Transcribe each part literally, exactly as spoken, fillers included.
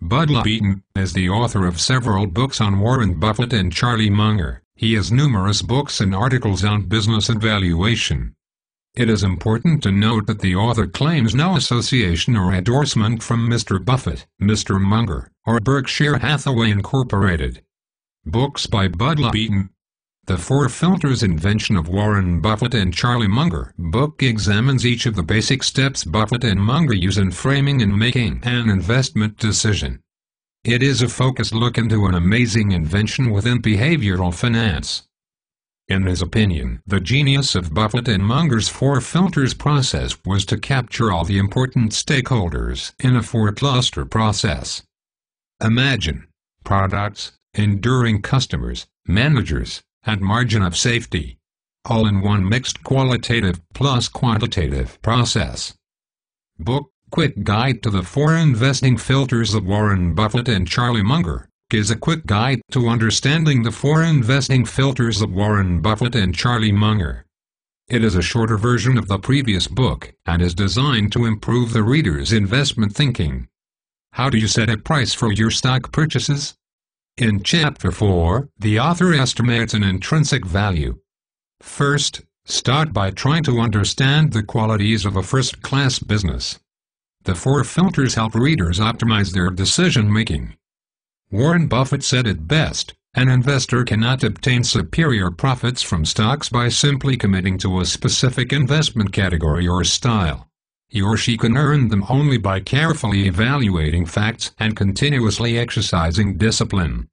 Bud Labitan is the author of several books on Warren Buffett and Charlie Munger. He has numerous books and articles on business and valuation. It is important to note that the author claims no association or endorsement from Mister Buffett, Mister Munger, or Berkshire Hathaway Incorporated. Books by Bud Labitan. The Four Filters Invention of Warren Buffett and Charlie Munger book examines each of the basic steps Buffett and Munger use in framing and making an investment decision. It is a focused look into an amazing invention within behavioral finance. In his opinion, the genius of Buffett and Munger's Four Filters process was to capture all the important stakeholders in a four-cluster process. Imagine products, enduring customers, managers, and margin of safety, all in one mixed qualitative plus quantitative process. Book, Quick Guide to the Four Investing Filters of Warren Buffett and Charlie Munger, is a quick guide to understanding the four investing filters of Warren Buffett and Charlie Munger. It is a shorter version of the previous book, and is designed to improve the reader's investment thinking. How do you set a price for your stock purchases? In Chapter four, the author estimates an intrinsic value. First, start by trying to understand the qualities of a first-class business. The four filters help readers optimize their decision-making. Warren Buffett said it best, an investor cannot obtain superior profits from stocks by simply committing to a specific investment category or style. He or she can earn them only by carefully evaluating facts and continuously exercising discipline.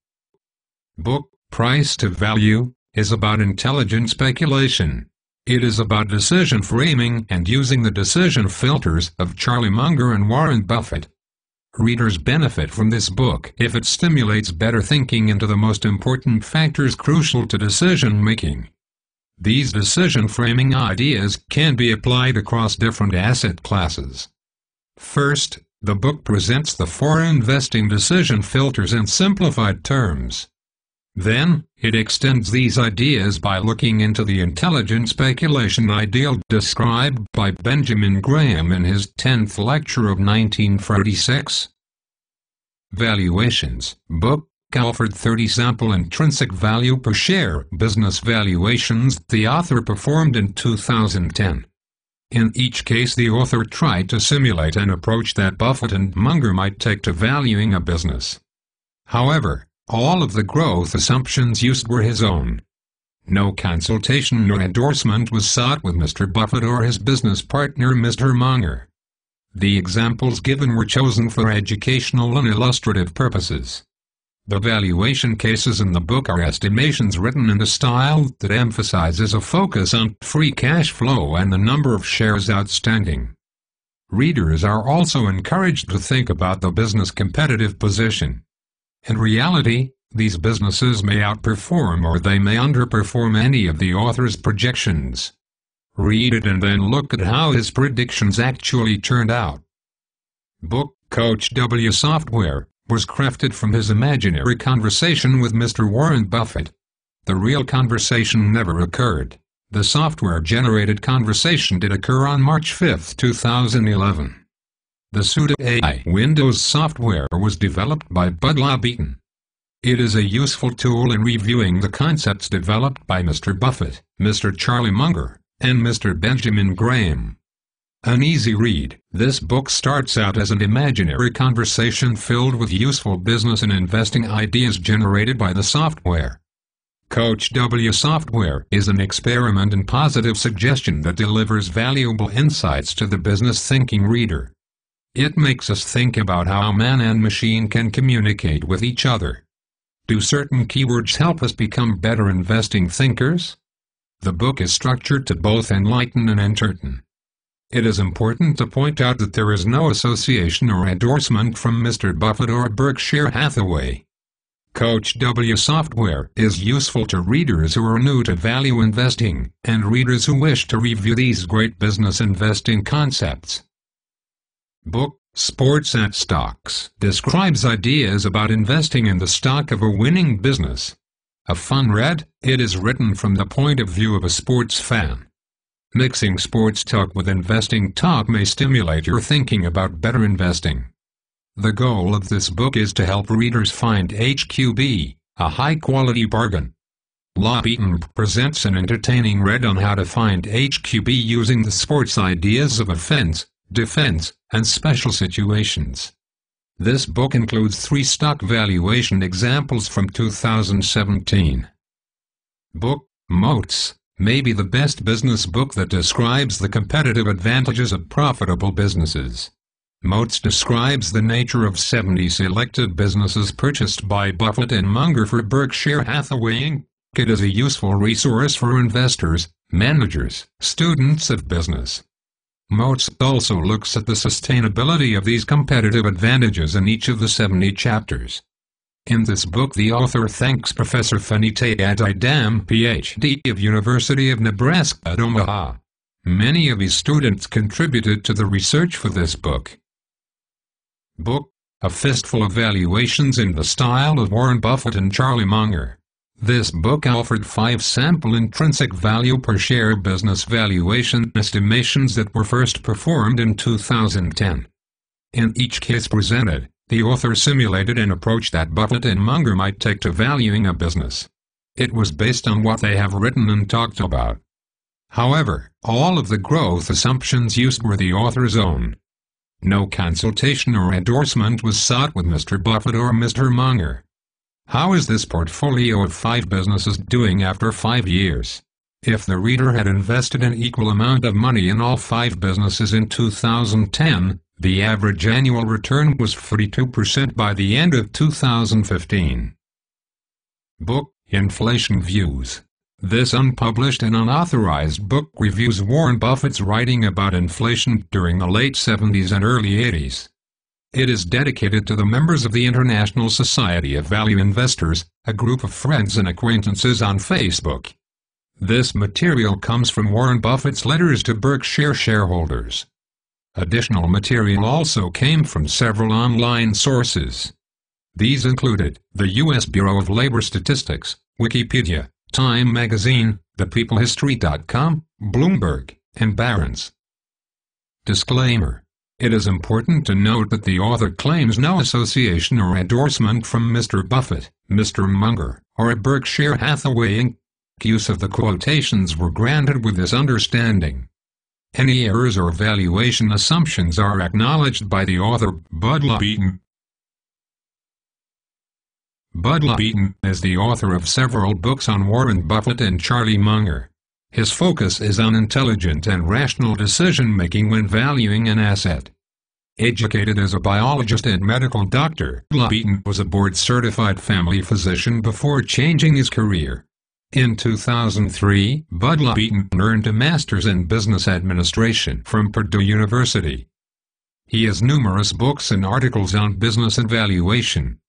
Book, Price to Value, is about intelligent speculation. It is about decision framing and using the decision filters of Charlie Munger and Warren Buffett. Readers benefit from this book if it stimulates better thinking into the most important factors crucial to decision-making. These decision-framing ideas can be applied across different asset classes. First, the book presents the four investing decision filters in simplified terms. Then, it extends these ideas by looking into the intelligent speculation ideal described by Benjamin Graham in his tenth lecture of nineteen forty-six. Valuations, book, offered thirty sample intrinsic value per share business valuations the author performed in two thousand ten. In each case the author tried to simulate an approach that Buffett and Munger might take to valuing a business. However, all of the growth assumptions used were his own. No consultation nor endorsement was sought with Mister Buffett or his business partner Mister Munger. The examples given were chosen for educational and illustrative purposes. The valuation cases in the book are estimations written in a style that emphasizes a focus on free cash flow and the number of shares outstanding. Readers are also encouraged to think about the business competitive position. In reality, these businesses may outperform or they may underperform any of the author's projections. Read it and then look at how his predictions actually turned out. Book, Coach W Software, was crafted from his imaginary conversation with Mister Warren Buffett. The real conversation never occurred. The software-generated conversation did occur on March fifth, two thousand eleven. The Pseudo A I Windows software was developed by Bud Labitan. It is a useful tool in reviewing the concepts developed by Mister Buffett, Mister Charlie Munger, and Mister Benjamin Graham. An easy read, this book starts out as an imaginary conversation filled with useful business and investing ideas generated by the software. Coach W Software is an experiment in positive suggestion that delivers valuable insights to the business-thinking reader. It makes us think about how man and machine can communicate with each other. Do certain keywords help us become better investing thinkers? The book is structured to both enlighten and entertain. It is important to point out that there is no association or endorsement from Mister Buffett or Berkshire Hathaway. Coach W Software is useful to readers who are new to value investing, and readers who wish to review these great business investing concepts. Book, Sports and Stocks, describes ideas about investing in the stock of a winning business. A fun read, it is written from the point of view of a sports fan. Mixing sports talk with investing talk may stimulate your thinking about better investing. The goal of this book is to help readers find H Q B, a high-quality bargain. Labitan presents an entertaining read on how to find H Q B using the sports ideas of offense, defense, and special situations. This book includes three stock valuation examples from two thousand seventeen. Book, Moats, may be the best business book that describes the competitive advantages of profitable businesses. Moats describes the nature of seventy selected businesses purchased by Buffett and Munger for Berkshire Hathaway Incorporated. It is a useful resource for investors, managers, students of business. Moats also looks at the sustainability of these competitive advantages in each of the seventy chapters. In this book, the author thanks Professor Bud Labitan, P H D of University of Nebraska at Omaha. Many of his students contributed to the research for this book. Book, A Fistful of Valuations in the Style of Warren Buffett and Charlie Munger. This book offered five sample intrinsic value per share business valuation estimations that were first performed in two thousand ten. In each case presented, the author simulated an approach that Buffett and Munger might take to valuing a business. It was based on what they have written and talked about. However, all of the growth assumptions used were the author's own. No consultation or endorsement was sought with Mister Buffett or Mister Munger. How is this portfolio of five businesses doing after five years? If the reader had invested an equal amount of money in all five businesses in two thousand ten, the average annual return was forty-two percent by the end of two thousand fifteen. Book, Inflation Views. This unpublished and unauthorized book reviews Warren Buffett's writing about inflation during the late seventies and early eighties. It is dedicated to the members of the International Society of Value Investors, a group of friends and acquaintances on Facebook. This material comes from Warren Buffett's letters to Berkshire shareholders. Additional material also came from several online sources. These included the U S Bureau of Labor Statistics, Wikipedia, Time Magazine, the people history dot com, Bloomberg, and Barron's. Disclaimer. It is important to note that the author claims no association or endorsement from Mister Buffett, Mister Munger, or Berkshire Hathaway Incorporated. Use of the quotations were granted with this understanding. Any errors or valuation assumptions are acknowledged by the author, Bud Labitan. Bud Labitan is the author of several books on Warren Buffett and Charlie Munger. His focus is on intelligent and rational decision-making when valuing an asset. Educated as a biologist and medical doctor, Labitan was a board-certified family physician before changing his career. In two thousand three, Bud Labitan earned a master's in business administration from Purdue University. He has numerous books and articles on business and valuation.